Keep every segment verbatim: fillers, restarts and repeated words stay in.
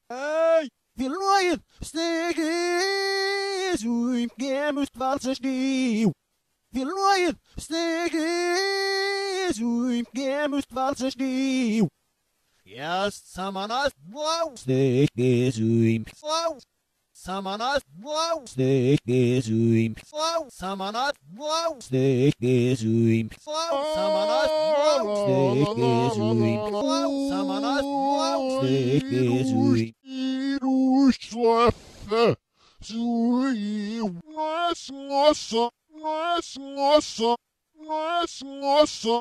Hey, wie Leute, steken zo in kermis valse sneeuw. Wie Leute, steken zo in kermis valse sneeuw. Yes, someone else blow. Steken zo in flow. Someone else blow. Steken zo in flow. Someone else blow. Steken zo in flow. Someone else blow. Steken zo in flow. Someone else blow. Steken zo in Schlafe, Zui, was, nossa, was, nossa, was, nossa.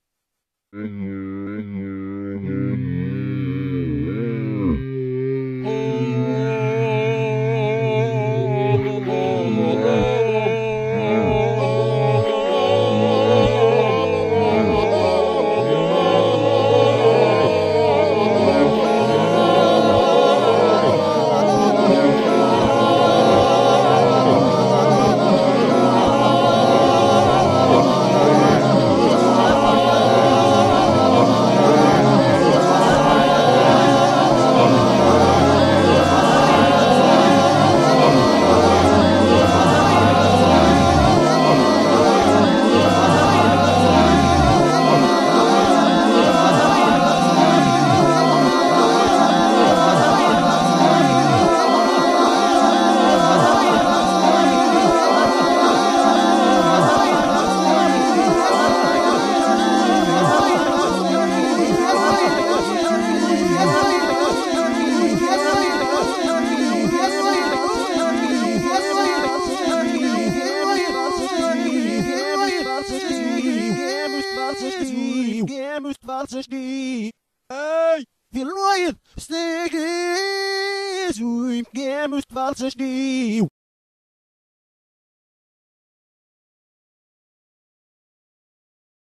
Hey, wie Leute, steken zo in kermis valse sneeuw.